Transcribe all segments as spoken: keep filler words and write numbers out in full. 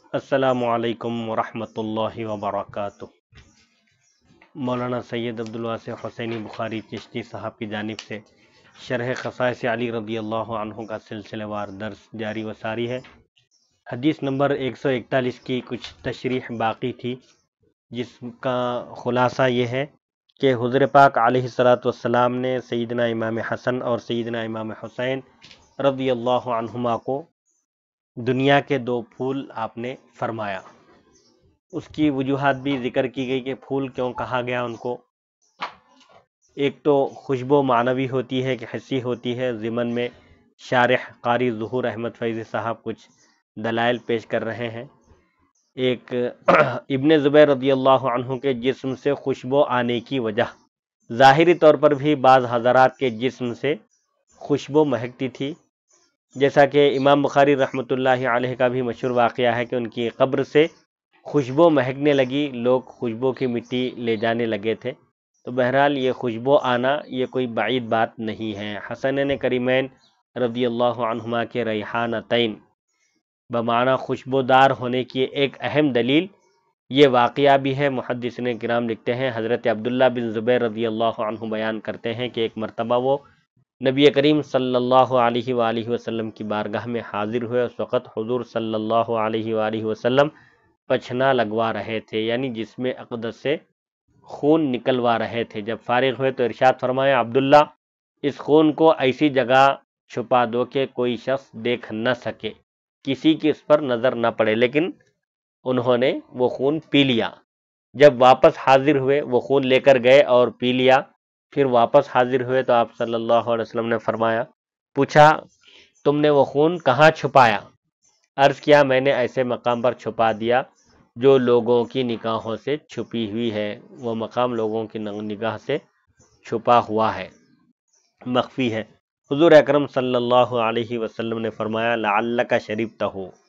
السلام علیکم ورحمۃ اللہ وبرکاتہ۔ مولانا سید عبدالواسع حسینی بخاری چشتی صاحب کی جانب سے شرح خصائص علی رضی اللہ عنہ کا سلسلہ وار درس جاری و ساری ہے۔ حدیث نمبر ایک سو اکتالیس کی کچھ تشریح باقی تھی، جس کا خلاصہ یہ ہے کہ حضور پاک علیہ الصلاۃ والسلام نے سیدنا امام حسن اور سیدنا امام حسین رضی اللہ عنہما کو دنیا کے دو پھول آپ نے فرمایا۔ اس کی وجوہات بھی ذکر کی گئی کہ پھول کیوں کہا گیا ان کو۔ ایک تو خوشبو معنوی ہوتی ہے کہ حسی ہوتی ہے۔ ضمن میں شارح قاری ظہور احمد فیضی صاحب کچھ دلائل پیش کر رہے ہیں۔ ایک ابن زبیر رضی اللہ عنہ کے جسم سے خوشبو آنے کی وجہ، ظاہری طور پر بھی بعض حضرات کے جسم سے خوشبو مہکتی تھی، جیسا کہ امام بخاری رحمۃ اللہ علیہ کا بھی مشہور واقعہ ہے کہ ان کی قبر سے خوشبو مہکنے لگی، لوگ خوشبو کی مٹی لے جانے لگے تھے۔ تو بہرحال یہ خوشبو آنا یہ کوئی بعید بات نہیں ہے۔ حسنین کریمین رضی اللہ عنہما کے ریحانتین بمعنی خوشبودار ہونے کی ایک اہم دلیل یہ واقعہ بھی ہے۔ محدثین کرام لکھتے ہیں حضرت عبداللہ بن زبیر رضی اللہ عنہ بیان کرتے ہیں کہ ایک مرتبہ وہ نبی کریم صلی اللہ علیہ وآلہ وسلم کی بارگاہ میں حاضر ہوئے۔ اس وقت حضور صلی اللہ علیہ وآلہ وسلم پچھنا لگوا رہے تھے، یعنی جسم اقدس سے خون نکلوا رہے تھے۔ جب فارغ ہوئے تو ارشاد فرمایا، عبداللہ اس خون کو ایسی جگہ چھپا دو کہ کوئی شخص دیکھ نہ سکے، کسی کی اس پر نظر نہ پڑے۔ لیکن انہوں نے وہ خون پی لیا۔ جب واپس حاضر ہوئے وہ خون لے کر گئے اور پی لیا، پھر واپس حاضر ہوئے تو آپ صلی اللہ علیہ وسلم نے فرمایا، پوچھا تم نے وہ خون کہاں چھپایا؟ عرض کیا میں نے ایسے مقام پر چھپا دیا جو لوگوں کی نگاہوں سے چھپی ہوئی ہے۔ وہ مقام لوگوں کی نگاہ سے چھپا ہوا ہے، مخفی ہے۔ حضور اکرم صلی اللہ علیہ وسلم نے فرمایا، لعلک شربتہ،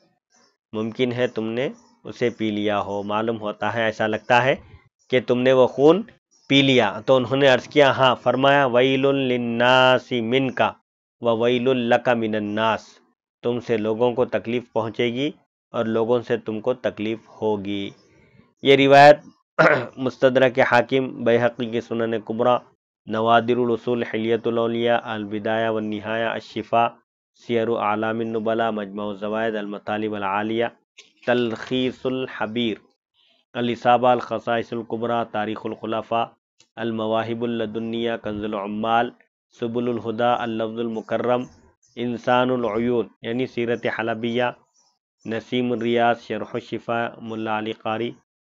ممکن ہے تم نے اسے پی لیا ہو، معلوم ہوتا ہے ایسا لگتا ہے کہ تم نے وہ خون پی لیا۔ تو انہوں نے عرض کیا ہاں۔ فرمایا، ویل للناس منک وویل لک من الناس، تم سے لوگوں کو تکلیف پہنچے گی اور لوگوں سے تم کو تکلیف ہوگی۔ یہ روایت مستدرک حاکم، بیہقی کی سنن کبریٰ، نوادر الاصول، حلیۃ الاولیاء، البدایہ والنہایہ، الشفاء، سیر اعلام النبلاء، مجمع الزوائد، المطالب العالیہ، تلخیص الحبیر، الاصابہ، الخصائص الکبریٰ، تاریخ الخلفاء، المواہب اللدنیہ، کنز العمال، سبل الہدیٰ، اللفظ المکرم، انسان العیون یعنی سیرت حلبیہ، نسیم الریاض، شرح الشفاء، ملا علی قاری،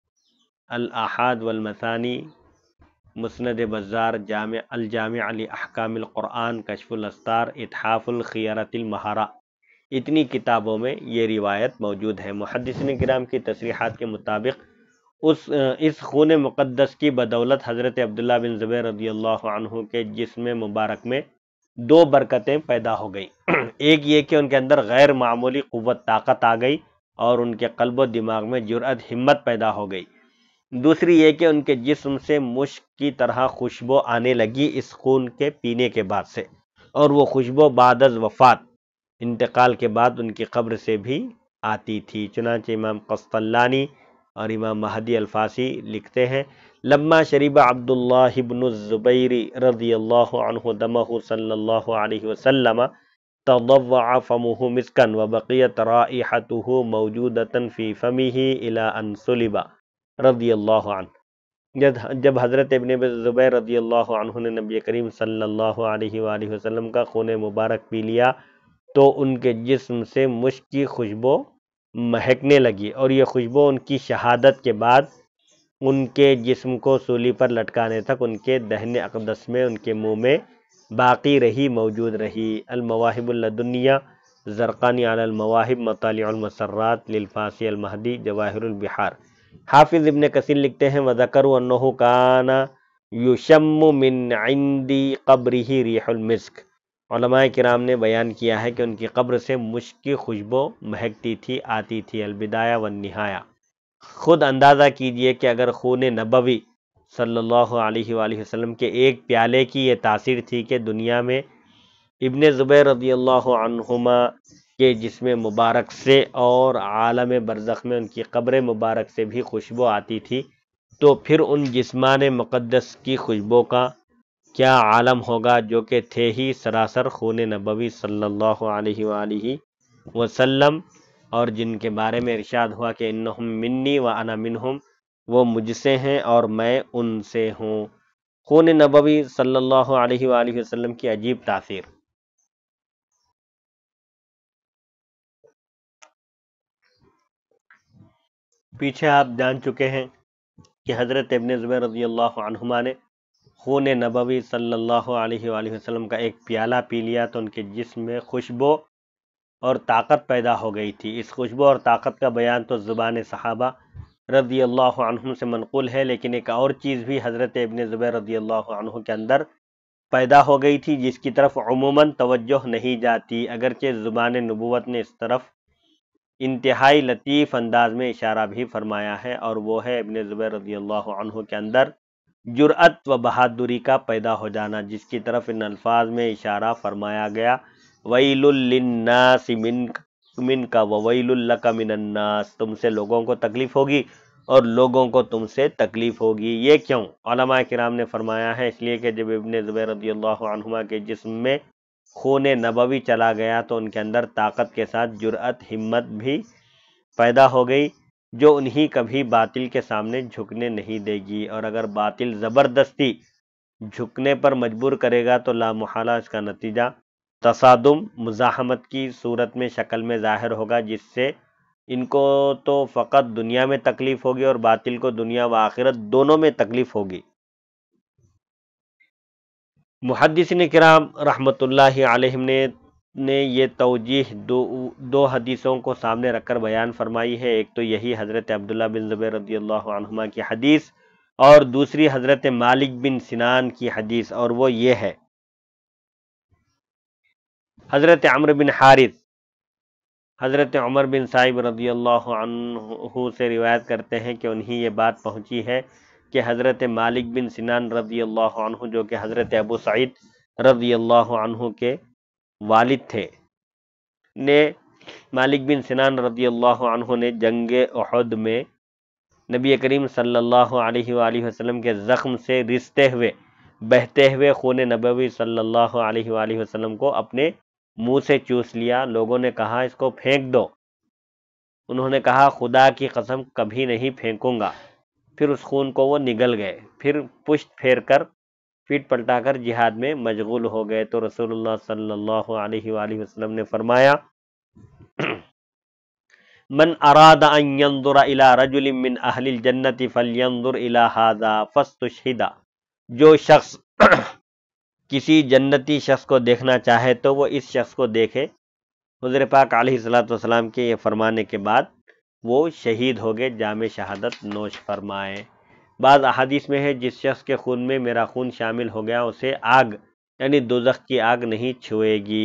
الاحاد والمثانی، مسند بزار، جامع الجامع لاحکام القرآن، کشف الاستار، اتحاف الخیرۃ المہرہ، اتنی کتابوں میں یہ روایت موجود ہے۔ محدثین کرام کی تصریحات کے مطابق اس اس خون مقدس کی بدولت حضرت عبداللہ بن زبیر رضی اللہ عنہ کے جسم مبارک میں دو برکتیں پیدا ہو گئی۔ ایک یہ کہ ان کے اندر غیر معمولی قوت طاقت آ گئی اور ان کے قلب و دماغ میں جرأت ہمت پیدا ہو گئی۔ دوسری یہ کہ ان کے جسم سے مشک کی طرح خوشبو آنے لگی اس خون کے پینے کے بعد سے، اور وہ خوشبو بعد از وفات، انتقال کے بعد ان کی قبر سے بھی آتی تھی۔ چنانچہ امام قسطلانی اور امام مہدی الفاسی لکھتے ہیں، لما شرب عبداللہ بن الزبیر رضی اللہ عنہ دمہ صلی اللہ علیہ وسلم تضوع فمہ مسکا وبقیت رائحتہ موجودۃ فی فمہ الی ان صلب رضی اللہ عنہ۔ جب حضرت ابن زبیر رضی اللہ عنہ نے نبی کریم صلی اللہ علیہ وآلہ وسلم کا خون مبارک پی لیا تو ان کے جسم سے مشک کی خوشبو مہکنے لگی، اور یہ خوشبو ان کی شہادت کے بعد ان کے جسم کو سولی پر لٹکانے تک ان کے دہن اقدس میں، ان کے منہ میں باقی رہی، موجود رہی۔ المواہب اللدنیہ، زرقانی علی المواہب، مطالع المسرات، للفاسی المہدی، جواہر البحار۔ حافظ ابن کثیر لکھتے ہیں، وذکروا انہ کان یشم من عند قبرہ ریح المسک، علماء کرام نے بیان کیا ہے کہ ان کی قبر سے مشک کی خوشبو مہکتی تھی، آتی تھی۔ البدایہ والنہایہ۔ خود اندازہ کیجئے کہ اگر خون نبوی صلی اللہ علیہ وآلہ وسلم کے ایک پیالے کی یہ تاثیر تھی کہ دنیا میں ابن زبیر رضی اللہ عنہما کہ جس میں مبارک سے اور عالم برزخ میں ان کی قبر مبارک سے بھی خوشبو آتی تھی، تو پھر ان جسمان مقدس کی خوشبو کا کیا عالم ہوگا جو کہ تھے ہی سراسر خون نبوی صلی اللہ علیہ وآلہ وسلم، اور جن کے بارے میں ارشاد ہوا کہ انہم منی و انا منہم، وہ مجھ سے ہیں اور میں ان سے ہوں۔ خون نبوی صلی اللہ علیہ وآلہ وسلم کی عجیب تاثیر۔ پیچھے آپ جان چکے ہیں کہ حضرت ابن زبیر رضی اللہ عنہما نے خون نبوی صلی اللہ علیہ وآلہ وسلم کا ایک پیالہ پی لیا تو ان کے جسم میں خوشبو اور طاقت پیدا ہو گئی تھی۔ اس خوشبو اور طاقت کا بیان تو زبان صحابہ رضی اللہ عنہم سے منقول ہے، لیکن ایک اور چیز بھی حضرت ابن زبیر رضی اللہ عنہ کے اندر پیدا ہو گئی تھی جس کی طرف عموماً توجہ نہیں جاتی، اگرچہ زبان نبوت نے اس طرف انتہائی لطیف انداز میں اشارہ بھی فرمایا ہے، اور وہ ہے ابن زبیر رضی اللہ عنہ کے اندر جرأت و بہادری کا پیدا ہو جانا، جس کی طرف ان الفاظ میں اشارہ فرمایا گیا، وَيْلٌ لِلنَّاسِ مِنْكَ وَوَيْلٌ لَكَ مِنَ النَّاسِ، تم سے لوگوں کو تکلیف ہوگی اور لوگوں کو تم سے تکلیف ہوگی۔ یہ کیوں؟ علماء کرام نے فرمایا ہے اس لیے کہ جب ابن زبیر رضی اللہ عنہما کے جسم میں خون نبوی چلا گیا تو ان کے اندر طاقت کے ساتھ جرأت، ہمت بھی پیدا ہو گئی، جو انہی کبھی باطل کے سامنے جھکنے نہیں دے گی، اور اگر باطل زبردستی جھکنے پر مجبور کرے گا تو لا محالہ اس کا نتیجہ تصادم، مزاحمت کی صورت میں شکل میں ظاہر ہوگا، جس سے ان کو تو فقط دنیا میں تکلیف ہوگی اور باطل کو دنیا و آخرت دونوں میں تکلیف ہوگی۔ محدثین کرام رحمۃ اللہ علیہم نے نے یہ توجیہ دو, دو حدیثوں کو سامنے رکھ کر بیان فرمائی ہے، ایک تو یہی حضرت عبداللہ بن زبیر رضی اللہ عنہما کی حدیث، اور دوسری حضرت مالک بن سنان کی حدیث، اور وہ یہ ہے، حضرت عمرو بن حارث حضرت عمر بن صائب رضی اللہ عنہ سے روایت کرتے ہیں کہ انہیں یہ بات پہنچی ہے کہ حضرت مالک بن سنان رضی اللہ عنہ، جو کہ حضرت ابو سعید رضی اللہ عنہ کے والد تھے، نے مالک بن سنان رضی اللہ عنہ نے جنگ احد میں نبی کریم صلی اللہ علیہ وآلہ وسلم کے زخم سے رستے ہوئے بہتے ہوئے خون نبوی صلی اللہ علیہ وآلہ وسلم کو اپنے منہ سے چوس لیا۔ لوگوں نے کہا اس کو پھینک دو، انہوں نے کہا خدا کی قسم کبھی نہیں پھینکوں گا، پھر اس خون کو وہ نگل گئے، پھر پشت پھیر کر پیٹ پلٹا کر جہاد میں مشغول ہو گئے، تو رسول اللہ صلی اللہ علیہ وآلہ وسلم نے فرمایا، من اراد ان ينظر الى رجل من اہل الجنت فلينظر الى هذا فاستشهد، جو شخص کسی جنتی شخص کو دیکھنا چاہے تو وہ اس شخص کو دیکھے۔ حضور پاک علیہ الصلوۃ والسلام کے یہ فرمانے کے بعد وہ شہید ہو گئے، جام شہادت نوش فرمائے۔ بعض احادیث میں ہے جس شخص کے خون میں میرا خون شامل ہو گیا اسے آگ یعنی دوزخ کی آگ نہیں چھوئے گی۔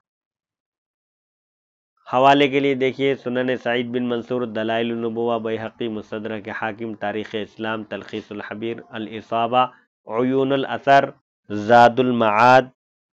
حوالے کے لیے دیکھیے سنن سعید بن منصور، دلائل النبوہ، بیہقی، مستدرک حاکم، تاریخ اسلام، تلخیص الحبیر، الاصابہ، عیون الاثر، زاد المعاد،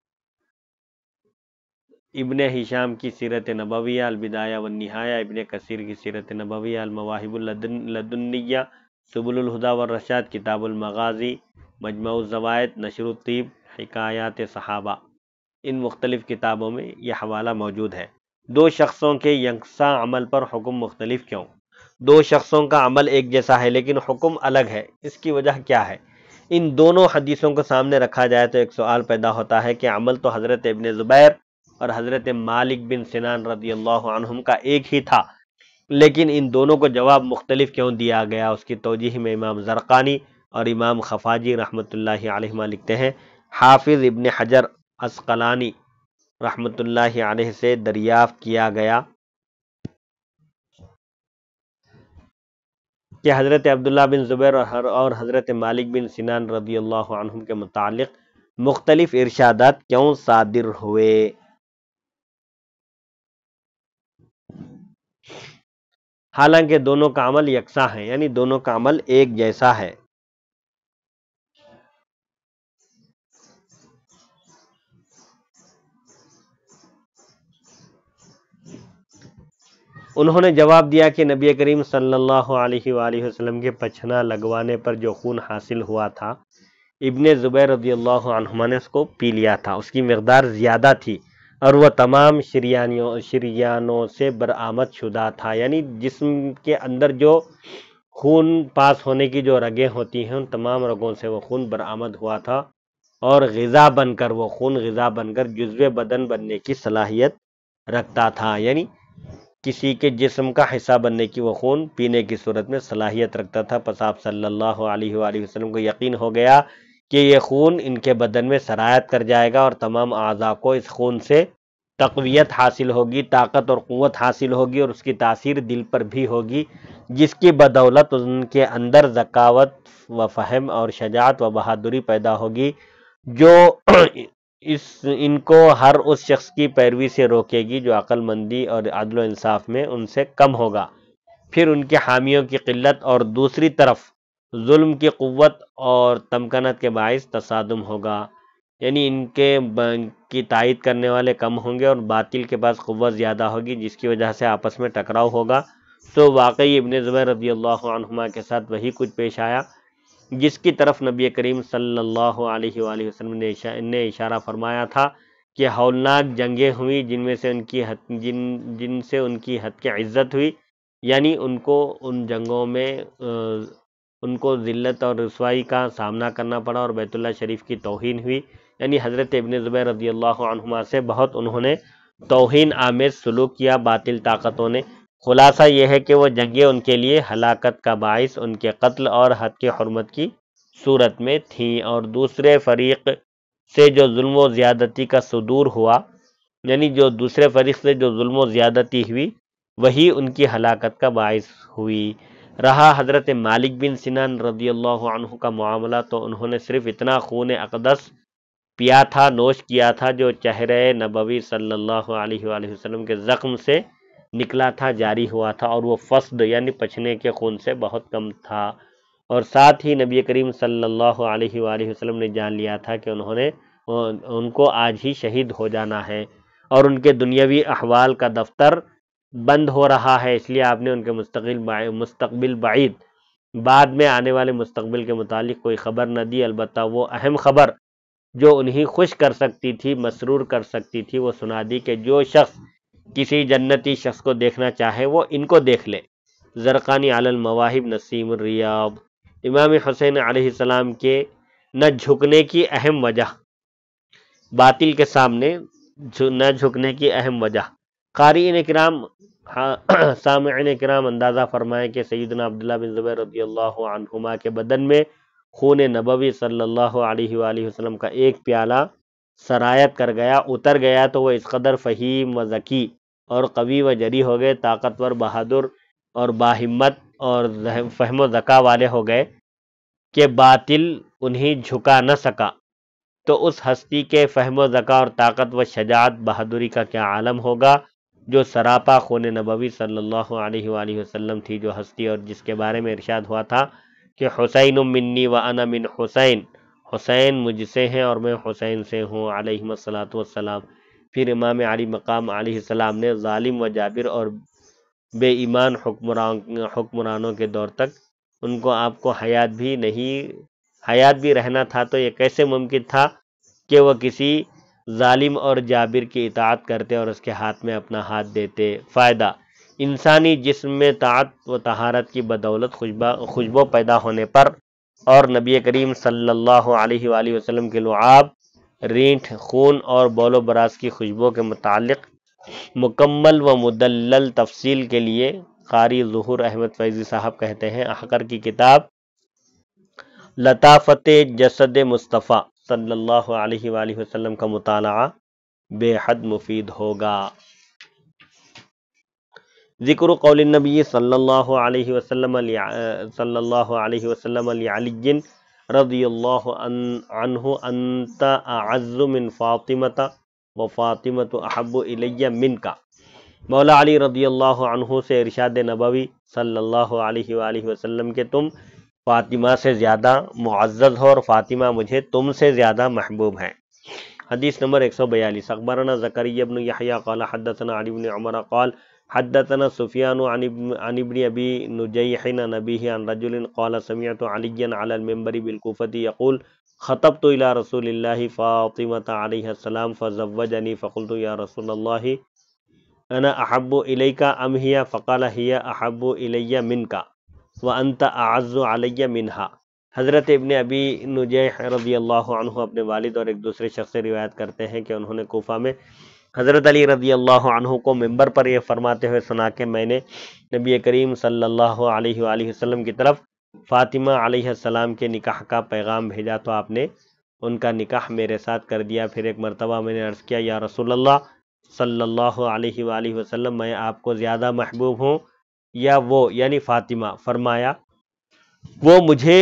ابن ہشام کی سیرت نبویہ، البدایہ والنہایہ، ابن کثیر کی سیرت نبویہ، المواہب اللدنیہ، سبل الہدی والرشاد، کتاب المغازی، مجمع الزوائد، نشر الطیب، حکایات صحابہ، ان مختلف کتابوں میں یہ حوالہ موجود ہے۔ دو شخصوں کے یکساں عمل پر حکم مختلف کیوں؟ دو شخصوں کا عمل ایک جیسا ہے لیکن حکم الگ ہے، اس کی وجہ کیا ہے؟ ان دونوں حدیثوں کو سامنے رکھا جائے تو ایک سوال پیدا ہوتا ہے کہ عمل تو حضرت ابن زبیر اور حضرت مالک بن سنان رضی اللہ عنہم کا ایک ہی تھا، لیکن ان دونوں کو جواب مختلف کیوں دیا گیا؟ اس کی توجیہ میں امام زرقانی اور امام خفاجی رحمۃ اللہ علیہما لکھتے ہیں، حافظ ابن حجر عسقلانی رحمۃ اللہ علیہ سے دریافت کیا گیا کہ حضرت عبداللہ بن زبیر اور حضرت مالک بن سنان رضی اللہ عنہم کے متعلق مختلف ارشادات کیوں صادر ہوئے؟ حالانکہ دونوں کا عمل یکساں ہے، یعنی دونوں کا عمل ایک جیسا ہے۔ انہوں نے جواب دیا کہ نبی کریم صلی اللہ علیہ وآلہ وسلم کے پچھنا لگوانے پر جو خون حاصل ہوا تھا، ابن زبیر رضی اللہ عنہما نے اس کو پی لیا تھا، اس کی مقدار زیادہ تھی اور وہ تمام شریانیوں شریانوں سے برآمد شدہ تھا، یعنی جسم کے اندر جو خون پاس ہونے کی جو رگیں ہوتی ہیں ان تمام رگوں سے وہ خون برآمد ہوا تھا، اور غذا بن کر وہ خون غذا بن کر جزو بدن بننے کی صلاحیت رکھتا تھا، یعنی کسی کے جسم کا حصہ بننے کی وہ خون پینے کی صورت میں صلاحیت رکھتا تھا۔ پس آپ صلی اللہ علیہ وآلہ وسلم کو یقین ہو گیا کہ یہ خون ان کے بدن میں سرایت کر جائے گا اور تمام اعضاء کو اس خون سے تقویت حاصل ہوگی، طاقت اور قوت حاصل ہوگی، اور اس کی تاثیر دل پر بھی ہوگی، جس کی بدولت ان کے اندر ذکاوت و فہم اور شجاعت و بہادری پیدا ہوگی جو اس ان کو ہر اس شخص کی پیروی سے روکے گی جو عقل مندی اور عدل و انصاف میں ان سے کم ہوگا۔ پھر ان کے حامیوں کی قلت اور دوسری طرف ظلم کی قوت اور تمکنت کے باعث تصادم ہوگا، یعنی ان کے کی تائید کرنے والے کم ہوں گے اور باطل کے پاس قوت زیادہ ہوگی، جس کی وجہ سے آپس میں ٹکراؤ ہوگا۔ تو واقعی ابن زبیر رضی اللہ عنہما کے ساتھ وہی کچھ پیش آیا جس کی طرف نبی کریم صلی اللہ علیہ وآلہ وسلم نے اشارہ فرمایا تھا کہ ہولناک جنگیں ہوئی جن میں سے ان کی حد جن جن سے ان کی حد کی عزت ہوئی، یعنی ان کو ان جنگوں میں ان کو ذلت اور رسوائی کا سامنا کرنا پڑا اور بیت اللہ شریف کی توہین ہوئی، یعنی حضرت ابن زبیر رضی اللہ عنہما سے بہت انہوں نے توہین آمیز سلوک کیا باطل طاقتوں نے۔ خلاصہ یہ ہے کہ وہ جنگیں ان کے لیے ہلاکت کا باعث ان کے قتل اور حد کی حرمت کی صورت میں تھیں، اور دوسرے فریق سے جو ظلم و زیادتی کا صدور ہوا، یعنی جو دوسرے فریق سے جو ظلم و زیادتی ہوئی وہی ان کی ہلاکت کا باعث ہوئی۔ رہا حضرت مالک بن سنان رضی اللہ عنہ کا معاملہ، تو انہوں نے صرف اتنا خون اقدس پیا تھا، نوش کیا تھا جو چہرے نبوی صلی اللہ علیہ وآلہ وسلم کے زخم سے نکلا تھا، جاری ہوا تھا، اور وہ فسد یعنی پچھنے کے خون سے بہت کم تھا، اور ساتھ ہی نبی کریم صلی اللہ علیہ وآلہ وسلم نے جان لیا تھا کہ انہوں نے ان کو آج ہی شہید ہو جانا ہے اور ان کے دنیاوی احوال کا دفتر بند ہو رہا ہے، اس لیے آپ نے ان کے مستقبل مستقبل بعید بعد میں آنے والے مستقبل کے متعلق کوئی خبر نہ دی، البتہ وہ اہم خبر جو انہیں خوش کر سکتی تھی، مسرور کر سکتی تھی، وہ سنا دی کہ جو شخص کسی جنتی شخص کو دیکھنا چاہے وہ ان کو دیکھ لے۔ زرقانی علی المواہب نسیم الریاض۔ امام حسین علیہ السلام کے نہ جھکنے کی اہم وجہ، باطل کے سامنے نہ جھکنے کی اہم وجہ۔ قارئین کرام، سامعین کرام، اندازہ فرمائیں کہ سیدنا عبداللہ بن زبیر رضی اللہ عنہما کے بدن میں خون نبوی صلی اللہ علیہ وآلہ وسلم کا ایک پیالہ سرایت کر گیا، اتر گیا تو وہ اس قدر فہیم و ذکی اور قوی و جری ہو گئے، طاقتور، بہادر اور باہمت اور فہم و ذکا والے ہو گئے کہ باطل انہیں جھکا نہ سکا۔ تو اس ہستی کے فہم و ذکا اور طاقت و شجاعت بہادری کا کیا عالم ہوگا جو سراپا خون نبوی صلی اللہ علیہ وآلہ وسلم تھی، جو ہستی اور جس کے بارے میں ارشاد ہوا تھا کہ حسین منی و انا من حسین، حسین مجھ سے ہیں اور میں حسین سے ہوں علیہ الصلوۃ والسلام۔ پھر امام علی مقام علیہ السلام نے ظالم و جابر اور بے ایمان حکمران حکمرانوں کے دور تک ان کو آپ کو حیات بھی نہیں حیات بھی رہنا تھا، تو یہ کیسے ممکن تھا کہ وہ کسی ظالم اور جابر کی اطاعت کرتے اور اس کے ہاتھ میں اپنا ہاتھ دیتے؟ فائدہ: انسانی جسم میں طاعت و طہارت کی بدولت خوشبو پیدا ہونے پر اور نبی کریم صلی اللہ علیہ وآلہ وسلم کے لعاب، رینٹھ، خون اور بول و براز کی خوشبو کے متعلق مکمل و مدلل تفصیل کے لیے قاری ظہور احمد فیضی صاحب کہتے ہیں احقر کی کتاب لطافت جسد مصطفیٰ صلی اللہ علیہ وآلہ وسلم کا مطالعہ بے حد مفید ہوگا۔ ذکر قول النبی صلی اللہ علیہ وسلم صلی اللہ علیہ وسلم لعلی رضی اللہ عنہ انت اعز من فاطمۃ و فاطمۃ احب الی منک۔ مولا علی رضی اللہ عنہ سے ارشاد نبوی صلی اللہ علیہ وآلہ وسلم کہ تم فاطمہ سے زیادہ معزز ہو اور فاطمہ مجھے تم سے زیادہ محبوب ہے۔ حدیث نمبر ایک سو بیالیس۔ اخبرنا زکریا بن یحییٰ قال حدثنا علی بن عمر قال حدثنا سفیان عن ابن عن ابن ابی نجیح عن ابیہ عن رجل قال سمعت علیا علی المنبر بالکوفۃ یقول خطبت الى رسول اللہ فاطمۃ علیہ السلام فزوجنی فقلت یا رسول اللہ انا احب الیک ام ہی فقال ہی احب الی منک وانت اعز علی منہا۔ حضرت ابن ابی نجیح رضی اللہ عنہ اپنے والد اور ایک دوسرے شخص سے روایت کرتے ہیں کہ انہوں نے کوفہ میں حضرت علی رضی اللہ عنہ کو منبر پر یہ فرماتے ہوئے سنا کہ میں نے نبی کریم صلی اللہ علیہ وآلہ وسلم کی طرف فاطمہ علیہ السلام کے نکاح کا پیغام بھیجا تو آپ نے ان کا نکاح میرے ساتھ کر دیا۔ پھر ایک مرتبہ میں نے عرض کیا یا رسول اللہ صلی اللہ علیہ وآلہ وسلم میں آپ کو زیادہ محبوب ہوں یا وہ یعنی فاطمہ؟ فرمایا وہ مجھے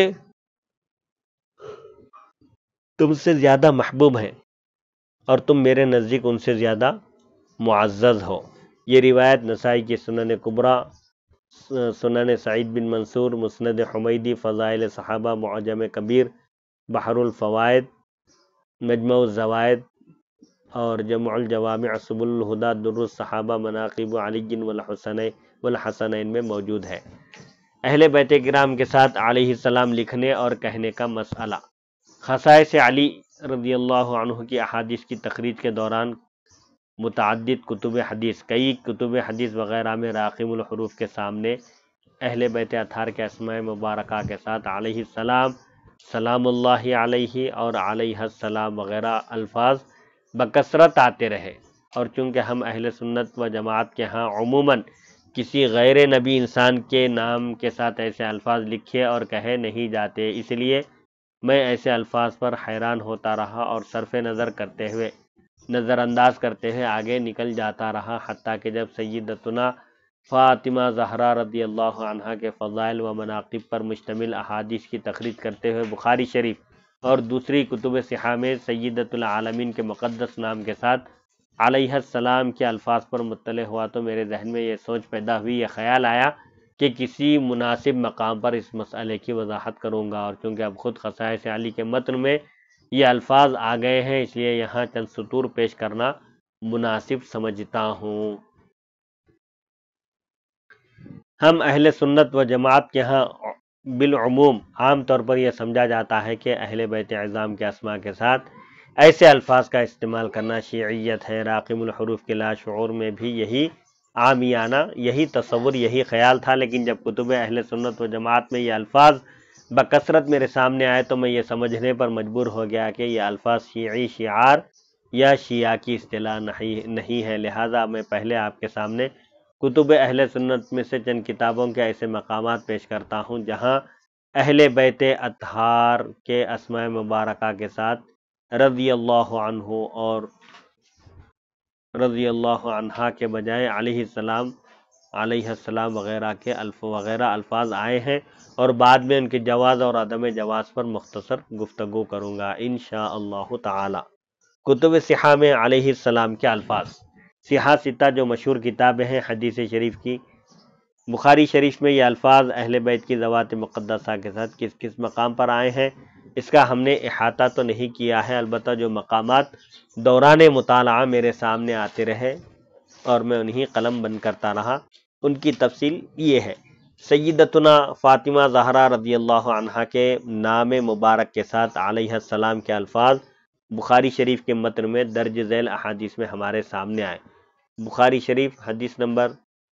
تم سے زیادہ محبوب ہیں اور تم میرے نزدیک ان سے زیادہ معزز ہو۔ یہ روایت نسائی کی سنن کبریٰ، سنن سعید بن منصور، مسند حمیدی، فضائل صحابہ، معجم کبیر، بحر الفوائد، مجمع الزوائد اور جمع الجوامع، سبل الہدیٰ، در الصحابہ، مناقب علی والحسنین والحسنین میں موجود ہے۔ اہل بیت کرام کے ساتھ علیہ السلام لکھنے اور کہنے کا مسئلہ۔ خصائص علی رضی اللہ عنہ کی احادیث کی تخریج کے دوران متعدد کتب حدیث کئی کتب حدیث وغیرہ میں راقم الحروف کے سامنے اہل بیت اطہار کے اسماء مبارکہ کے ساتھ علیہ السلام، سلام اللہ علیہ اور علیہ السلام وغیرہ الفاظ بکثرت آتے رہے، اور چونکہ ہم اہل سنت و جماعت کے ہاں عموماً کسی غیر نبی انسان کے نام کے ساتھ ایسے الفاظ لکھے اور کہے نہیں جاتے، اس لیے میں ایسے الفاظ پر حیران ہوتا رہا اور صرف نظر کرتے ہوئے نظر انداز کرتے ہوئے آگے نکل جاتا رہا، حتیٰ کہ جب سیدتنا فاطمہ زہرا رضی اللہ عنہا کے فضائل و مناقب پر مشتمل احادیث کی تخریج کرتے ہوئے بخاری شریف اور دوسری کتب صحیحہ میں سیدۃ العالمین کے مقدس نام کے ساتھ علیہ السلام کے الفاظ پر مطلع ہوا تو میرے ذہن میں یہ سوچ پیدا ہوئی، یہ خیال آیا کہ کسی مناسب مقام پر اس مسئلے کی وضاحت کروں گا، اور چونکہ اب خود خصائص علی کے متن میں یہ الفاظ آ گئے ہیں اس لیے یہاں چند سطور پیش کرنا مناسب سمجھتا ہوں۔ ہم اہل سنت و جماعت کے ہاں بالعموم عام طور پر یہ سمجھا جاتا ہے کہ اہل بیت اعظام کے اسماء کے ساتھ ایسے الفاظ کا استعمال کرنا شیعیت ہے۔ راقم الحروف کے لاشعور میں بھی یہی عامیانہ یہی تصور یہی خیال تھا، لیکن جب کتب اہل سنت و جماعت میں یہ الفاظ بکثرت میرے سامنے آئے تو میں یہ سمجھنے پر مجبور ہو گیا کہ یہ الفاظ شیعی شعار یا شیعہ کی اصطلاح نہیں ہے، لہٰذا میں پہلے آپ کے سامنے کتب اہل سنت میں سے چند کتابوں کے ایسے مقامات پیش کرتا ہوں جہاں اہل بیت اطہار کے اسماء مبارکہ کے ساتھ رضی اللہ عنہ اور رضی اللہ عنہا کے بجائے علیہ السلام علیہ السلام وغیرہ کے الف وغیرہ الفاظ آئے ہیں، اور بعد میں ان کے جواز اور عدم جواز پر مختصر گفتگو کروں گا انشاءاللہ تعالی۔ کتب صحیحہ میں علیہ السلام کے الفاظ۔ صحیحہ ستہ جو مشہور کتابیں ہیں حدیث شریف کی، بخاری شریف میں یہ الفاظ اہل بیت کی ذوات مقدسہ کے ساتھ کس کس مقام پر آئے ہیں اس کا ہم نے احاطہ تو نہیں کیا ہے، البتہ جو مقامات دوران مطالعہ میرے سامنے آتے رہے اور میں انہی قلم بند کرتا رہا ان کی تفصیل یہ ہے۔ سیدتنا فاطمہ زہرا رضی اللہ عنہا کے نام مبارک کے ساتھ علیہ السلام کے الفاظ بخاری شریف کے متن میں درج ذیل احادیث میں ہمارے سامنے آئے۔ بخاری شریف حدیث نمبر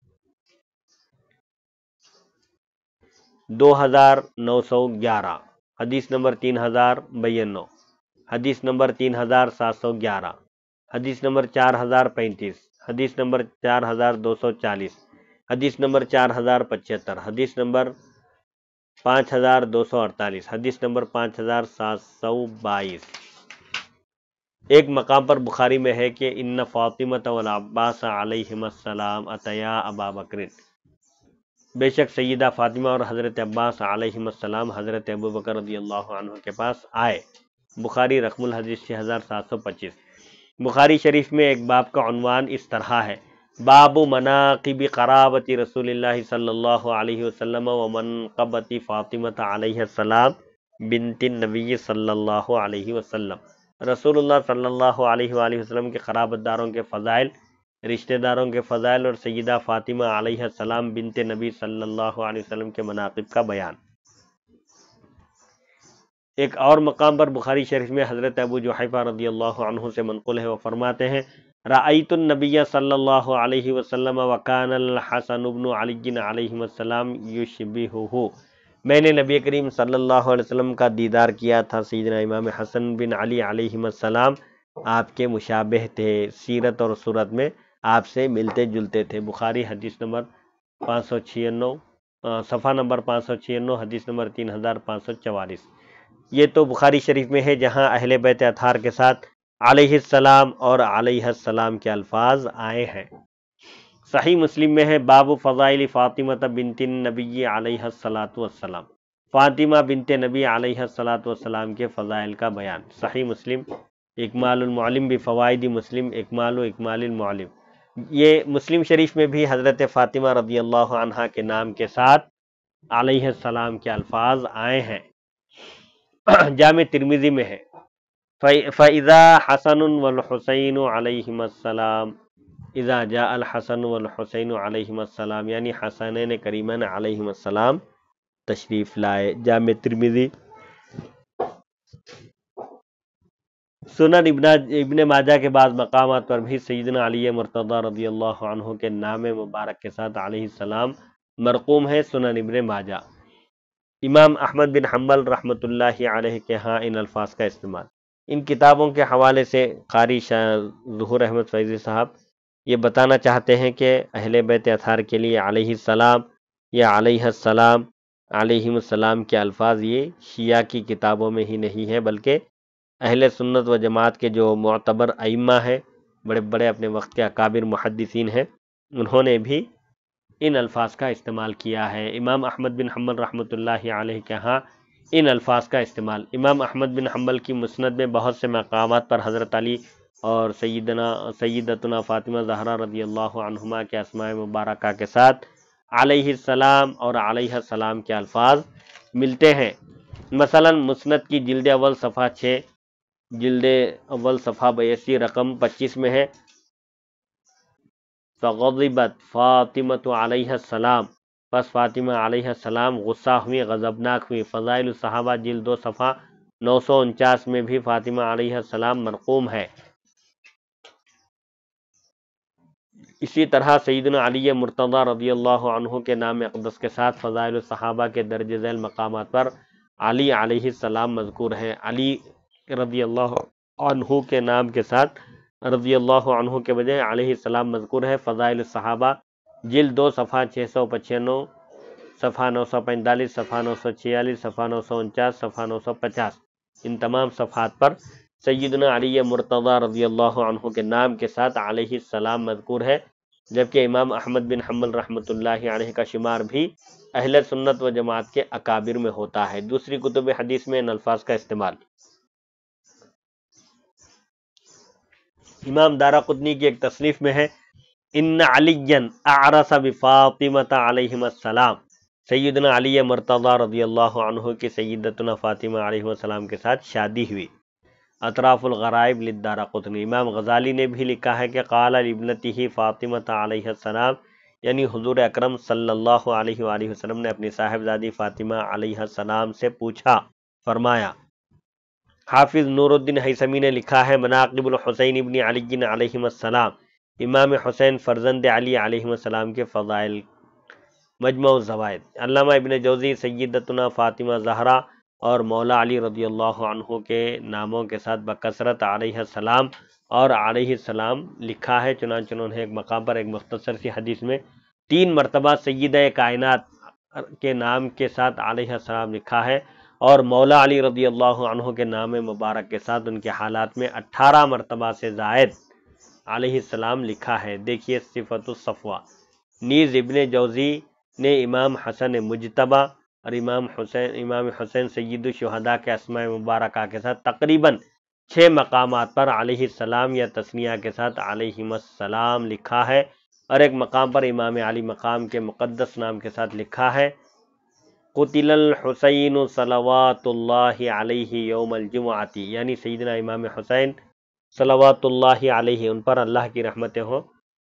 دو ہزار نو سو گیارہ، حدیث نمبر تین ہزار بینو، حدیث نمبر تین ہزار سات سو گیارہ، حدیث نمبر چار ہزار پینتیس، حدیث نمبر چار ہزار دو سو چالیس، حدیث نمبر چار ہزار پچہتر، حدیث نمبر پانچ ہزار دو سو اڑتالیس، حدیث نمبر پانچ ہزار سات سو بائیس۔ ایک مقام پر بخاری میں ہے کہ ان فاطمۃ والعباس علیہم السلام اتیا ابا بکر، بے شک سیدہ فاطمہ اور حضرت عباس علیہم السلام حضرت ابو بکر رضی اللہ عنہ کے پاس آئے۔ بخاری رقم الحدیث چھ ہزار سات سو پچیس۔ بخاری شریف میں ایک باب کا عنوان اس طرح ہے: باب مناقب قرابت رسول اللہ صلی اللہ علیہ وسلم و منقبت فاطمۃ علیہ السلام بنت النبی صلی اللہ علیہ وسلم۔ رسول اللہ صلی اللہ علیہ وآلہ وسلم کے قرابت داروں کے فضائل رشتہ داروں کے فضائل اور سیدہ فاطمہ علیہ السلام بنت نبی صلی اللہ علیہ وسلم کے مناقب کا بیان۔ ایک اور مقام پر بخاری شریف میں حضرت ابو جحیفہ رضی اللہ عنہ سے منقول ہے، وہ فرماتے ہیں رأیت النبی صلی اللہ علیہ وسلم وکان الحسن بن علی علیہ السلام یشبہہ، میں نے نبی کریم صلی اللہ علیہ وسلم کا دیدار کیا تھا، سیدنا امام حسن بن علی علیہ السلام آپ کے مشابہ تھے، سیرت اور صورت میں آپ سے ملتے جلتے تھے۔ بخاری حدیث نمبر پانچ سو چھیانو صفحہ نمبر پانچ سو چھیانو حدیث نمبر تین ہزار پانچ سو چوالیس۔ یہ تو بخاری شریف میں ہے جہاں اہل بیت اطہار کے ساتھ علیہ السلام اور علیہ السلام کے الفاظ آئے ہیں۔ صحیح مسلم میں ہے باب فضائل فاطمہ بنت النبی علیہ الصلاۃ والسلام، فاطمہ بنت نبی علیہ الصلاۃ والسلام کے فضائل کا بیان۔ صحیح مسلم اکمال المعلم بفوائد مسلم، اکمال و اکمال المعلم۔ یہ مسلم شریف میں بھی حضرت فاطمہ رضی اللہ عنہا کے نام کے ساتھ علیہ السلام کے الفاظ آئے ہیں۔ جامع ترمذی میں ہے فَإِذَا حَسَنٌ وَالْحُسَيْنُ عَلَيْهِمَا السَّلَامُ، اذا جاء الحسن والحسین علیہم السلام، یعنی حسنین کریمین علیہم السلام تشریف لائے۔ جامع ترمذی۔ سنن ابن ابن ماجہ کے بعض مقامات پر بھی سیدنا علی مرتضی رضی اللہ عنہ کے نام مبارک کے ساتھ علیہ السلام مرقوم ہے۔ سنن ابن ماجہ۔ امام احمد بن حنبل رحمۃ اللہ علیہ کے ہاں ان الفاظ کا استعمال۔ ان کتابوں کے حوالے سے قاری شاہ ظہور احمد فیضی صاحب یہ بتانا چاہتے ہیں کہ اہل بیت اطہار کے لیے علیہ السلام یا علیہ السلام علیہم السلام کے الفاظ یہ شیعہ کی کتابوں میں ہی نہیں ہے، بلکہ اہل سنت و جماعت کے جو معتبر ائمہ ہیں، بڑے بڑے اپنے وقت کے اکابر محدثین ہیں، انہوں نے بھی ان الفاظ کا استعمال کیا ہے۔ امام احمد بن حنبل رحمۃ اللہ علیہ کے ہاں ان الفاظ کا استعمال۔ امام احمد بن حنبل کی مسند میں بہت سے مقامات پر حضرت علی اور سیدنا سیدتنا فاطمہ زہرا رضی اللہ عنہما کے اسماء مبارکہ کے ساتھ علیہ السلام اور علیہ السلام کے الفاظ ملتے ہیں۔ مثلا مسند کی جلد اول صفحہ چھ، جلد اول صفحہ بیاسی رقم پچیس میں ہے فغضبت فاطمۃ علیہ السلام، پس فاطمہ علیہ السلام غصہ ہوئی، غضبناک ہوئی۔ فضائل الصحابہ جلد دو صفحہ نو سو انچاس میں بھی فاطمہ علیہ السلام مرقوم ہے۔ اسی طرح سیدنا علی مرتضی رضی اللہ عنہ کے نام اقدس کے ساتھ فضائل الصحابہ کے درج ذیل مقامات پر علی علیہ السلام مذکور ہے۔ علی رضی اللہ عنہ کے نام کے ساتھ رضی اللہ عنہ کے بجائے علیہ السلام مذکور ہے۔ فضائل الصحابہ جلد دو صفحہ چھ سو پچانو، صفحہ نو سو پینتالیس، صفحہ نو سو چھیالیس، صفحہ نو سو انچاس، صفحہ نو سو پچاس، ان تمام صفحات پر سیدنا علی مرتضی رضی اللہ عنہ کے نام کے ساتھ علیہ السلام مذکور ہے، جبکہ امام احمد بن حنبل رحمۃ اللہ علیہ کا شمار بھی اہل سنت و جماعت کے اکابر میں ہوتا ہے۔ دوسری کتب حدیث میں ان الفاظ کا استعمال۔ امام دارقطنی کی ایک تصنیف میں ہے ان علی اعرس بفاطمۃ علیہم السلام، سیدنا علی مرتضی رضی اللہ عنہ کی سیدتنا فاطمہ علیہ السلام کے ساتھ شادی ہوئی۔ اطراف الغرائب للدارقطنی۔ امام غزالی نے بھی لکھا ہے کہ قال لابنتہ فاطمۃ علیہ السلام، یعنی حضور اکرم صلی اللہ علیہ وآلہ وسلم نے اپنی صاحبزادی فاطمہ علیہ السلام سے پوچھا، فرمایا۔ حافظ نور الدین ہیثمی نے لکھا ہے مناقب الحسین ابن علی علیہ السلام، امام حسین فرزند علی علیہ السلام کے فضائل، مجمع الزوائد۔ علامہ ابن جوزی سیدتنا فاطمہ زہرا اور مولا علی رضی اللہ عنہ کے ناموں کے ساتھ بکثرت علیہ السلام اور علیہ السلام لکھا ہے، چنانچہ انہوں نے ایک مقام پر ایک مختصر سی حدیث میں تین مرتبہ سیدہ کائنات کے نام کے ساتھ علیہ السلام لکھا ہے، اور مولا علی رضی اللہ عنہ کے نام مبارک کے ساتھ ان کے حالات میں اٹھارہ مرتبہ سے زائد علیہ السلام لکھا ہے۔ دیکھیے صفت الصفوہ۔ نیز ابن جوزی نے امام حسن مجتبی اور امام حسین امام حسین سید الشہداء کے اسماء مبارکہ کے ساتھ تقریباً چھ مقامات پر علیہ السلام یا تثنیہ کے ساتھ علیہم السلام لکھا ہے، اور ایک مقام پر امام علی مقام کے مقدس نام کے ساتھ لکھا ہے قتل الحسین صلوات اللہ علیہ یوم الجمعۃ، یعنی سیدنا امام حسین صلوات اللہ علیہ، ان پر اللہ کی رحمتیں ہوں،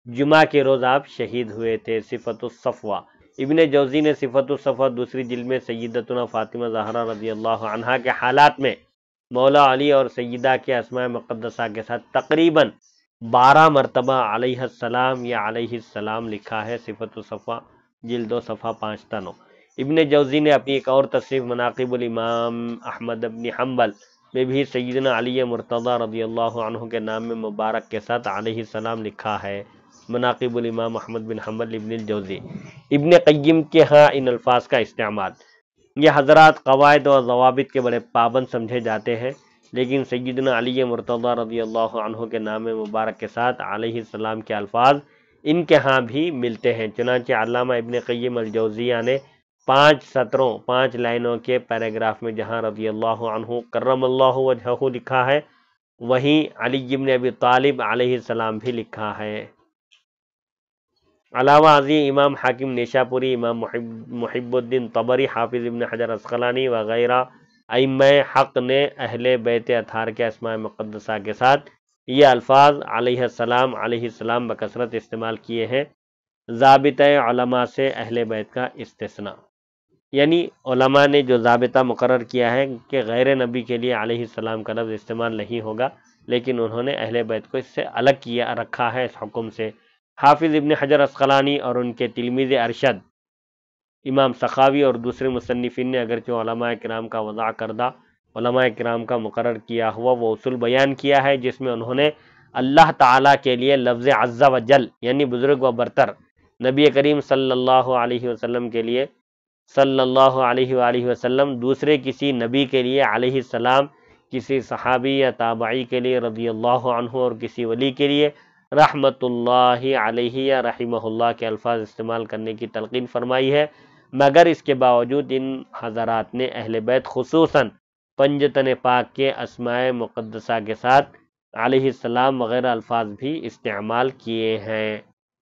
جمعہ کے روز آپ شہید ہوئے تھے۔ صفت الصفوہ، ابن جوزی نے صفت الصفوہ دوسری جلد میں سیدتنا فاطمہ زہرا رضی اللہ عنہا کے حالات میں مولا علی اور سیدہ کے اسماء مقدسہ کے ساتھ تقریباً بارہ مرتبہ علیہ السلام یا علیہ السلام لکھا ہے۔ صفت الصفوہ جلد دو صفحہ پانچ تا نو۔ ابن جوزی نے اپنی ایک اور تصنیف مناقب الامام احمد بن حنبل میں بھی سیدنا علی مرتضی رضی اللہ عنہ کے نام میں مبارک کے ساتھ علیہ السلام لکھا ہے۔ مناقب الامام احمد بن حنبل ابن الجوزی۔ ابن قیم کے ہاں ان الفاظ کا استعمال، یہ حضرات قواعد و ضوابط کے بڑے پابند سمجھے جاتے ہیں، لیکن سیدنا علی مرتضی رضی اللہ عنہ کے نام مبارک کے ساتھ علیہ السلام کے الفاظ ان کے ہاں بھی ملتے ہیں۔ چنانچہ علامہ ابن قیم الجوزیہ نے پانچ سطروں پانچ لائنوں کے پیراگراف میں جہاں رضی اللہ عنہ کرم اللہ وجہہ لکھا ہے، وہیں علی بن ابی طالب علیہ السلام بھی لکھا ہے۔ علاوہ ازیں امام حاکم نیشاپوری، امام محب محب الدین طبری، حافظ ابن حجر عسقلانی وغیرہ ائمہ حق نے اہل بیت اطہار کے اسماء مقدسہ کے ساتھ یہ الفاظ علیہ السلام علیہ السلام بکثرت استعمال کیے ہیں۔ ضابطۂ علماء سے اہل بیت کا استثناء، یعنی علماء نے جو ضابطہ مقرر کیا ہے کہ غیر نبی کے لیے علیہ السلام کا لفظ استعمال نہیں ہوگا، لیکن انہوں نے اہل بیت کو اس سے الگ کیا رکھا ہے اس حکم سے۔ حافظ ابن حجر عسقلانی اور ان کے تلمیذ ارشد امام سخاوی اور دوسرے مصنفین نے اگرچہ علماء کرام کا وضع کردہ علماء کرام کا مقرر کیا ہوا وہ اصول بیان کیا ہے، جس میں انہوں نے اللہ تعالیٰ کے لیے لفظ عز و جل یعنی بزرگ و برتر، نبی کریم صلی اللہ علیہ وسلم کے لیے صلی اللہ علیہ وآلہ وسلم، دوسرے کسی نبی کے لیے علیہ السلام، کسی صحابی یا تابعی کے لیے رضی اللہ عنہ اور کسی ولی کے لیے رحمت اللہ علیہ یا رحمہ اللہ کے الفاظ استعمال کرنے کی تلقین فرمائی ہے، مگر اس کے باوجود ان حضرات نے اہل بیت خصوصاً پنجتن پاک کے اسماء مقدسہ کے ساتھ علیہ السلام وغیرہ الفاظ بھی استعمال کیے ہیں۔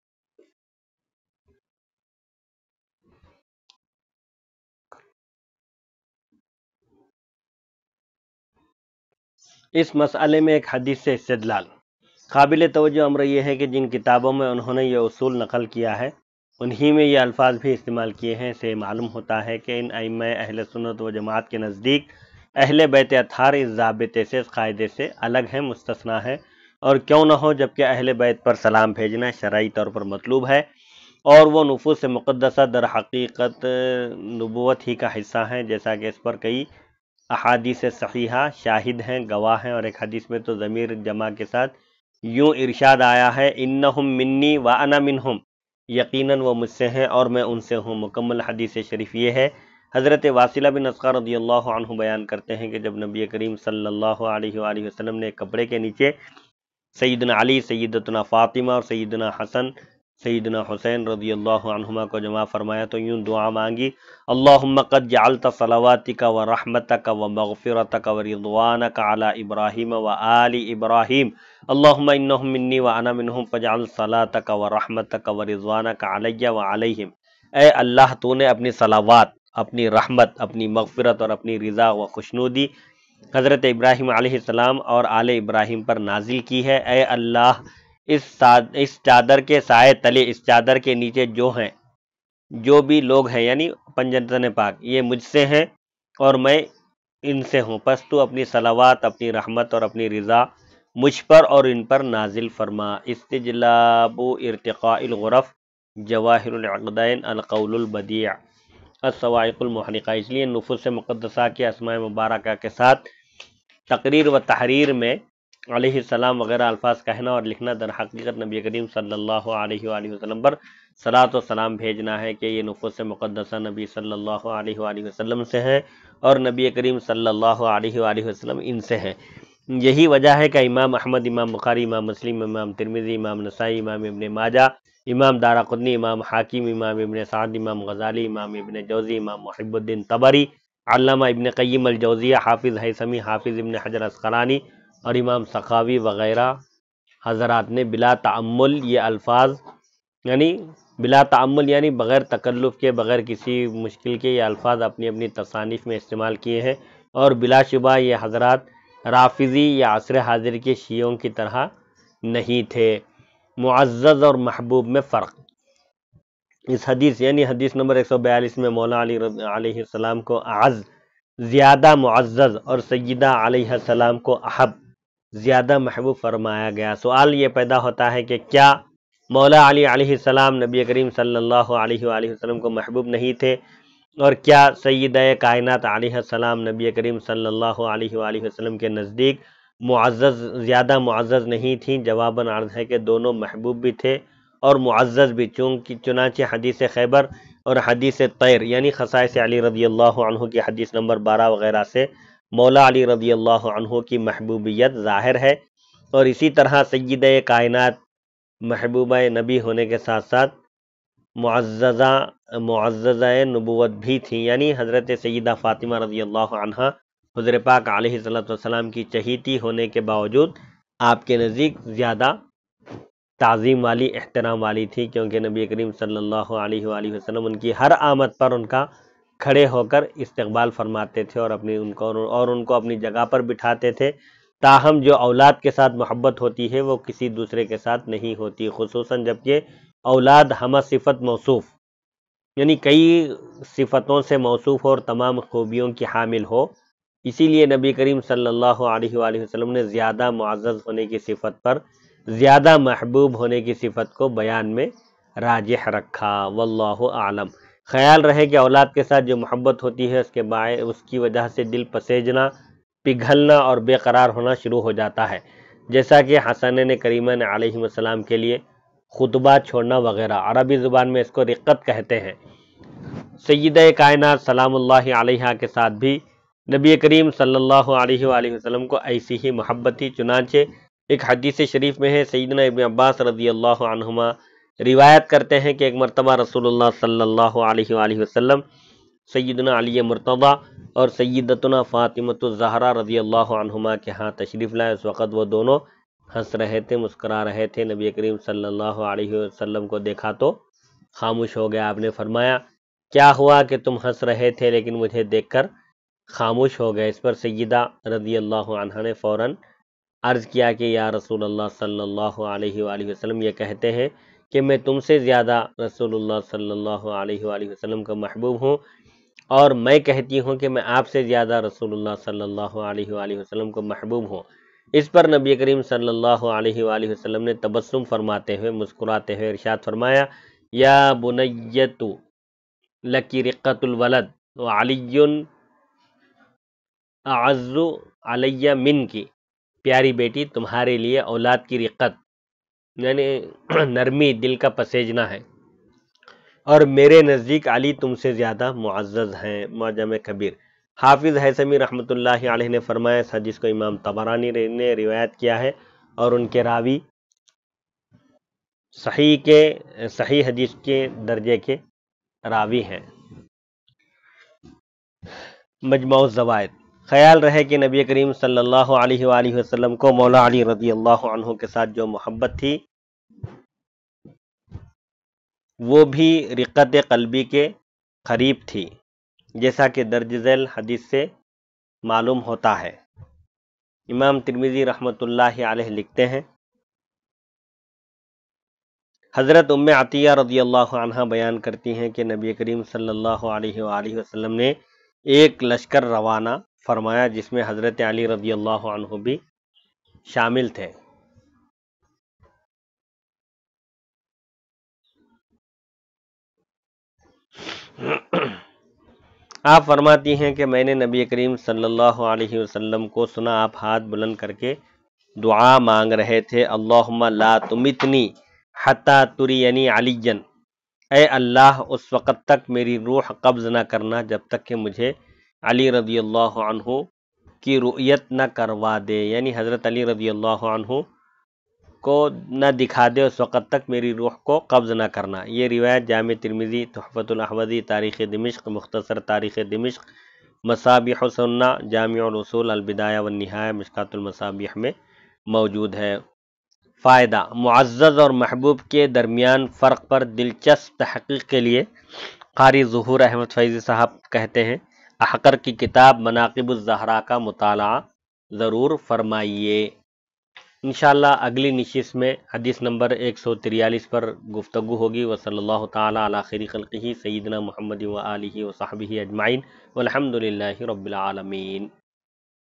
اس مسئلے میں ایک حدیث سے استدلال۔ قابل توجہ امر یہ ہے کہ جن کتابوں میں انہوں نے یہ اصول نقل کیا ہے انہی میں یہ الفاظ بھی استعمال کیے ہیں، سے معلوم ہوتا ہے کہ ان ائمہ اہل سنت و جماعت کے نزدیک اہل بیت اطہار اس ضابطے سے اس قاعدے سے الگ ہیں، مستثنیٰ ہے، اور کیوں نہ ہو جبکہ اہل بیت پر سلام بھیجنا شرعی طور پر مطلوب ہے، اور وہ نفوس مقدسہ در حقیقت نبوت ہی کا حصہ ہیں، جیسا کہ اس پر کئی احادیث صحیحہ شاہد ہیں، گواہ ہیں، اور ایک حدیث میں تو ضمیر جمع کے ساتھ یوں ارشاد آیا ہے انہم منی وانا منہم، یقیناً وہ مجھ سے ہیں اور میں ان سے ہوں۔ مکمل حدیث شریف یہ ہے۔ حضرت واصلہ بن اسقر رضی اللہ عنہ بیان کرتے ہیں کہ جب نبی کریم صلی اللہ علیہ وآلہ وسلم نے ایک کپڑے کے نیچے سیدنا علی، سیدتنا فاطمہ اور سیدنا حسن، سیدنا حسین رضی اللہ عنہما کو جمع فرمایا تو یوں دعا مانگی، اللہم قد جعلت صلواتک و رحمتک و مغفرتک و رضوانک علی ابراہیم و آل ابراہیم، اللہم انہم منی و انا منہم فجعل صلاتک و رحمتک و رضوانک علی و علیہم۔ اے اللہ تو نے اپنی صلوات، اپنی رحمت، اپنی مغفرت اور اپنی رضا و خوشنودی حضرت ابراہیم علیہ السلام اور آل ابراہیم پر نازل کی ہے۔ اے اللہ اس اس چادر کے سائے تلے، اس چادر کے نیچے جو ہیں جو بھی لوگ ہیں یعنی پنجتن پاک، یہ مجھ سے ہیں اور میں ان سے ہوں، پس تو اپنی صلوات، اپنی رحمت اور اپنی رضا مجھ پر اور ان پر نازل فرما۔ استجلاب ارتقاء الغرف، جواہر العقدین، القول البدیع، الصواعق المحرقہ۔ اس لیے نفوس مقدسہ کے اسماء مبارکہ کے ساتھ تقریر و تحریر میں علیہ السلام وغیرہ الفاظ کہنا اور لکھنا در حقیقت نبی کریم صلی اللہ علیہ وآلہ وسلم پر صلاۃ و سلام بھیجنا ہے کہ یہ نفوس مقدسہ نبی صلی اللہ علیہ وآلہ وسلم سے ہیں اور نبی کریم صلی اللہ علیہ وآلہ وسلم ان سے ہیں۔ یہی وجہ ہے کہ امام احمد، امام بخاری، امام مسلم، امام ترمذی، امام نسائی، امام ابن ماجہ، امام دارقطنی، امام حاکم، امام ابن سعد، امام غزالی، امام ابن جوزی، امام محب الدین طبری، علامہ ابن قیم الجوزیہ، حافظ ہیثمی، حافظ ابن حجر عسقلانی اور امام سخاوی وغیرہ حضرات نے بلا تعمل یہ الفاظ یعنی بلا تعمل یعنی بغیر تکلف کے، بغیر کسی مشکل کے یہ الفاظ اپنی اپنی تصانیف میں استعمال کیے ہیں، اور بلا شبہ یہ حضرات رافضی یا عصر حاضر کے شیعوں کی طرح نہیں تھے۔ معزز اور محبوب میں فرق۔ اس حدیث یعنی حدیث نمبر ایک سو بیالیس میں مولا علی رضی علیہ السلام کو اعز زیادہ معزز اور سیدہ علیہ السلام کو احب زیادہ محبوب فرمایا گیا۔ سوال یہ پیدا ہوتا ہے کہ کیا مولا علی علیہ السلام نبی کریم صلی اللہ علیہ وآلہ وسلم کو محبوب نہیں تھے، اور کیا سیدہ کائنات علیہ السلام نبی کریم صلی اللہ علیہ وآلہ وسلم کے نزدیک معزز زیادہ معزز نہیں تھیں؟ جواباً عرض ہے کہ دونوں محبوب بھی تھے اور معزز بھی، چونکہ چنانچہ حدیث خیبر اور حدیث طیر یعنی خصائص علی رضی اللہ عنہ کی حدیث نمبر بارہ وغیرہ سے مولا علی رضی اللہ عنہ کی محبوبیت ظاہر ہے، اور اسی طرح سیدہ کائنات محبوبہ نبی ہونے کے ساتھ ساتھ معززہ معززہ نبوت بھی تھیں، یعنی حضرت سیدہ فاطمہ رضی اللہ عنہ حضور پاک علیہ السلام کی چہیتی ہونے کے باوجود آپ کے نزدیک زیادہ تعظیم والی، احترام والی تھی، کیونکہ نبی کریم صلی اللہ علیہ وآلہ وسلم ان کی ہر آمد پر ان کا کھڑے ہو کر استقبال فرماتے تھے اور اپنی ان کو اور ان کو اپنی جگہ پر بٹھاتے تھے۔ تاہم جو اولاد کے ساتھ محبت ہوتی ہے وہ کسی دوسرے کے ساتھ نہیں ہوتی، خصوصاً جبکہ اولاد ہمہ صفت موصوف یعنی کئی صفتوں سے موصوف اور تمام خوبیوں کی حامل ہو۔ اسی لیے نبی کریم صلی اللہ علیہ وآلہ وسلم نے زیادہ معزز ہونے کی صفت پر زیادہ محبوب ہونے کی صفت کو بیان میں راجح رکھا۔ واللہ اعلم۔ خیال رہے کہ اولاد کے ساتھ جو محبت ہوتی ہے اس کے باعث اس کی وجہ سے دل پسیجنا، پگھلنا اور بے قرار ہونا شروع ہو جاتا ہے، جیسا کہ حسنین کریمین علیہ السلام کے لیے خطبہ چھوڑنا وغیرہ۔ عربی زبان میں اس کو رقت کہتے ہیں۔ سیدہ کائنات سلام اللہ علیہا کے ساتھ بھی نبی کریم صلی اللہ علیہ وآلہ وسلم کو ایسی ہی محبت تھی، چنانچہ ایک حدیث شریف میں ہے، سیدنا ابن عباس رضی اللہ عنہما روایت کرتے ہیں کہ ایک مرتبہ رسول اللہ صلی اللہ علیہ وآلہ وسلم سیدنا علی مرتضیٰ اور سیدتنا فاطمۃ الزہرا رضی اللہ عنہما کے ہاں تشریف لائے۔ اس وقت وہ دونوں ہنس رہے تھے، مسکرا رہے تھے۔ نبی کریم صلی اللہ علیہ وسلم کو دیکھا تو خاموش ہو گیا۔ آپ نے فرمایا، کیا ہوا کہ تم ہنس رہے تھے لیکن مجھے دیکھ کر خاموش ہو گئے؟ اس پر سیدہ رضی اللہ عنہا نے فوراً عرض کیا کہ یا رسول اللہ صلی اللہ علیہ وآلہ وسلم یہ کہتے ہیں کہ میں تم سے زیادہ رسول اللہ صلی اللہ علیہ وآلہ وسلم کا محبوب ہوں، اور میں کہتی ہوں کہ میں آپ سے زیادہ رسول اللہ صلی اللہ علیہ وآلہ وسلم کو محبوب ہوں۔ اس پر نبی کریم صلی اللہ علیہ وآلہ وسلم نے تبسم فرماتے ہوئے مسکراتے ہوئے ارشاد فرمایا، یا بنیت لکی رقت الولد وعلی اعز علی منکی، پیاری بیٹی تمہارے لیے اولاد کی رقت یعنی نرمی، دل کا پسیجنا ہے، اور میرے نزدیک علی تم سے زیادہ معزز ہیں۔ معجم کبیر۔ حافظ ہیثمی رحمۃ اللہ علیہ نے فرمایا، اس حدیث کو امام طبرانی نے روایت کیا ہے اور ان کے راوی صحیح کے صحیح حدیث کے درجے کے راوی ہیں۔ مجموع الزوائد۔ خیال رہے کہ نبی کریم صلی اللہ علیہ وآلہ وسلم کو مولا علی رضی اللہ عنہ کے ساتھ جو محبت تھی وہ بھی رقت قلبی کے قریب تھی، جیسا کہ درج ذیل حدیث سے معلوم ہوتا ہے۔ امام ترمذی رحمۃ اللہ علیہ لکھتے ہیں، حضرت ام عطیہ رضی اللہ عنہ بیان کرتی ہیں کہ نبی کریم صلی اللہ علیہ وآلہ وسلم نے ایک لشکر روانہ فرمایا جس میں حضرت علی رضی اللہ عنہ بھی شامل تھے۔ آپ فرماتی ہیں کہ میں نے نبی کریم صلی اللہ علیہ وسلم کو سنا آپ ہاتھ بلند کر کے دعا مانگ رہے تھے، اللہم لا تمتنی حتی ترینی علیًا، اے اللہ اس وقت تک میری روح قبض نہ کرنا جب تک کہ مجھے علی رضی اللہ عنہ کی رؤیت نہ کروا دے، یعنی حضرت علی رضی اللہ عنہ کو نہ دکھا دے، اس وقت تک میری روح کو قبض نہ کرنا۔ یہ روایت جامع ترمذی، تحفۃ الاحوذی، تاریخ دمشق، مختصر تاریخ دمشق، مصابیح السنہ، جامع الاصول، البدایہ والنہایہ، مشکاۃ المصابیح میں موجود ہے۔ فائدہ: معزز اور محبوب کے درمیان فرق پر دلچسپ تحقیق کے لیے قاری ظہور احمد فیضی صاحب کہتے ہیں، احقر کی کتاب مناقب الزہرا کا مطالعہ ضرور فرمائیے۔ انشاءاللہ اگلی نشست میں حدیث نمبر ایک سو تریالیس پر گفتگو ہوگی۔ وصلی اللہ تعالی علی خیر خلقہ سیدنا محمد و آلہ و صحبہ اجمعین والحمد للہ رب العالمین۔